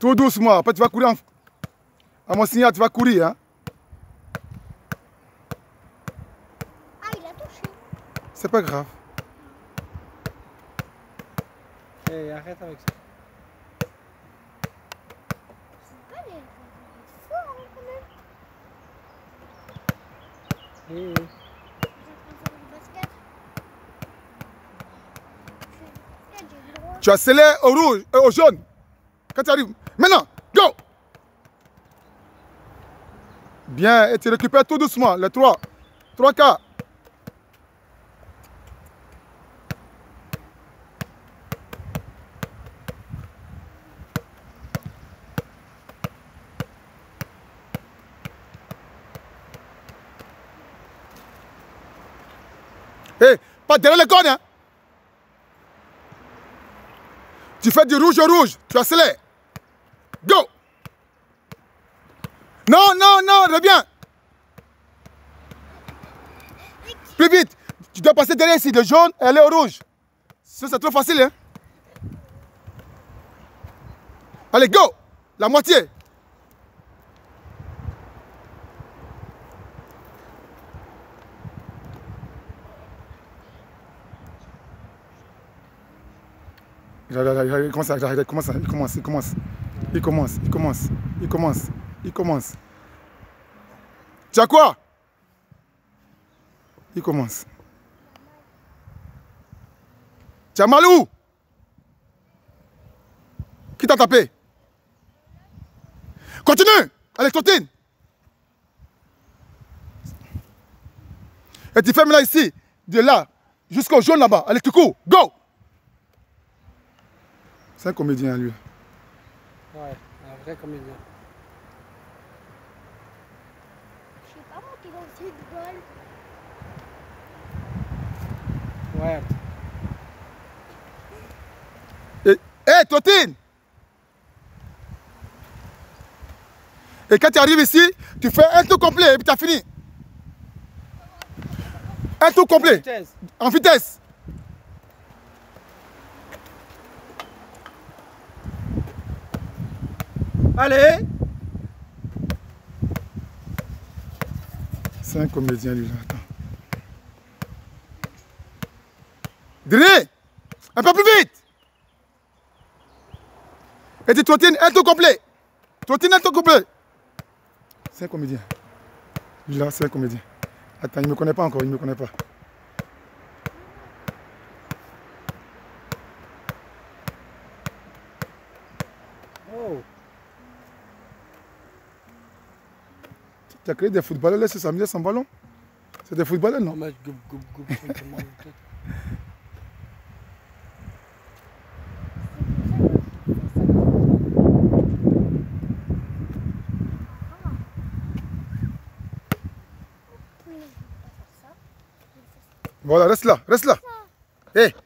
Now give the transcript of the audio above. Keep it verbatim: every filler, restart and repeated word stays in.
Tout doucement. Après, tu vas courir. En... À mon signal, tu vas courir. Hein? Ah, il a touché. C'est pas grave. Hey, arrête avec ça. C'est pas les fort hein, quand même. Hey. Tu accélères au rouge, euh, au jaune. Quand tu arrives. Maintenant, go! Bien, et tu récupères tout doucement. Les trois. Trois quarts. Hé, hey, pas derrière les cornes, hein? Tu fais du rouge au rouge, tu accélères. Go! Non, non, non, reviens. Plus vite. Tu dois passer derrière ici, de jaune et aller au rouge. Ça, c'est trop facile, hein? Allez, go! La moitié. Il commence, il commence, il commence, il commence, il commence, il commence, il commence, il commence. Tu as quoi? Il commence. Tu as mal où? Qui t'a tapé? Continue! Allez, Totine! Et tu fermes là ici, de là, jusqu'au jaune là-bas. Allez, tu cours, go! C'est un comédien, lui. Ouais, un vrai comédien. Je sais pas moi qui va aussi de bol. Ouais. Hé, hey, Totine! Et quand tu arrives ici, tu fais un tour complet et puis tu as fini. Un tour complet. En vitesse. En vitesse. Allez! C'est un comédien, lui, là. Attends. Dré! Un peu plus vite! Et dis, Totine, un tour complet. Totine, un tour complet. C'est un comédien. Lui, là, c'est un comédien. Attends, il ne me connaît pas encore, il ne me connaît pas. Oh! Tu as créé des footballeurs, laisse s'amuser sans ballon. C'est des footballeurs, non? Goub, goub, goub, goub, Voilà, reste là, reste là. Hé, hey,